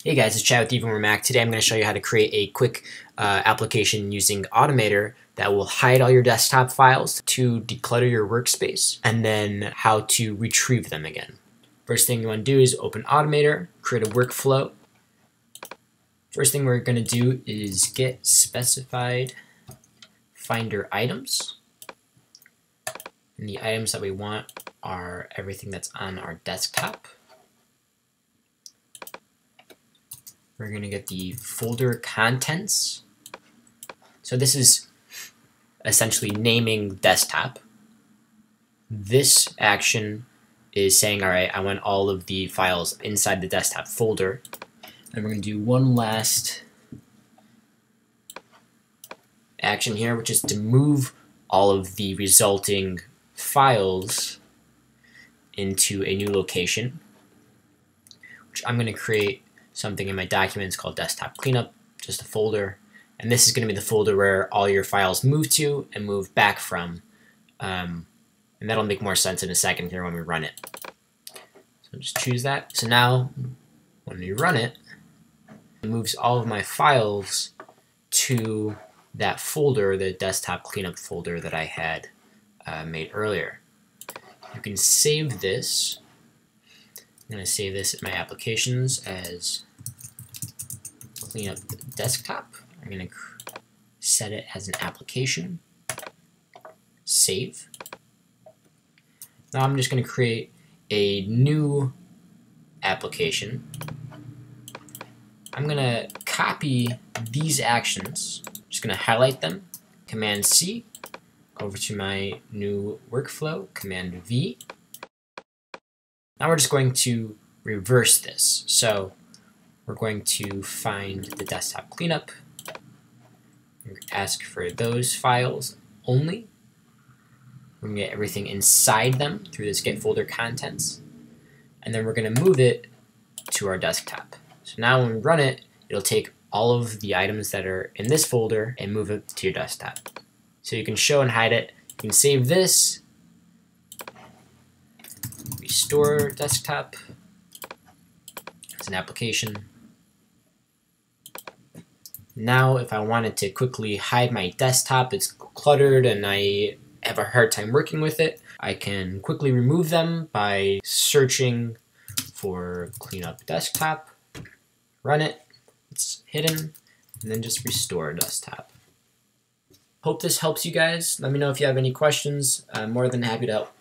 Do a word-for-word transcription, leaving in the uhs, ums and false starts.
Hey guys, it's Chad with Even More Mac. Today I'm going to show you how to create a quick uh, application using Automator that will hide all your desktop files to declutter your workspace, and then how to retrieve them again. First thing you want to do is open Automator, create a workflow. First thing we're going to do is get specified Finder items. And the items that we want are everything that's on our desktop. We're going to get the folder contents. So this is essentially naming desktop. This action is saying, all right, I want all of the files inside the desktop folder. And we're going to do one last action here, which is to move all of the resulting files into a new location, which I'm going to create something in my documents called desktop cleanup, just a folder, and this is going to be the folder where all your files move to and move back from, um, and that'll make more sense in a second here when we run it. So just choose that. So now when we run it, it moves all of my files to that folder, the desktop cleanup folder that I had uh, made earlier. You can save this. I'm going to save this in my applications as cleanup desktop. I'm going to set it as an application. Save. Now I'm just going to create a new application. I'm going to copy these actions. Just going to highlight them. Command C. Over to my new workflow. Command V. Now we're just going to reverse this. So we're going to find the desktop cleanup, ask for those files only. We're going to get everything inside them through this get folder contents, and then we're going to move it to our desktop. So now when we run it, it'll take all of the items that are in this folder and move it to your desktop. So you can show and hide it. You can save this. Restore desktop as an application. Now if I wanted to quickly hide my desktop, it's cluttered and I have a hard time working with it, I can quickly remove them by searching for cleanup desktop, run it, it's hidden, and then just restore desktop. Hope this helps you guys. Let me know if you have any questions. I'm more than happy to help.